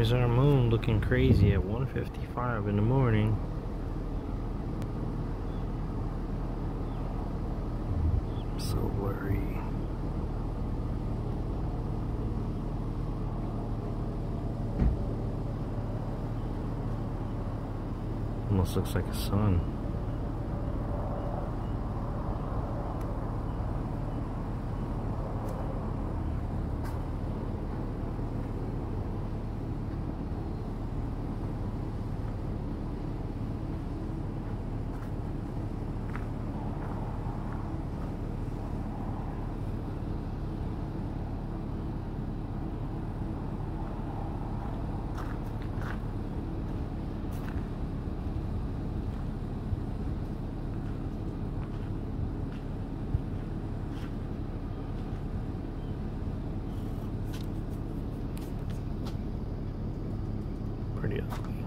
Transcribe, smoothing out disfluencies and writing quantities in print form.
Here's our moon looking crazy at 1:55 in the morning. So blurry. Almost looks like a sun. Pretty ugly.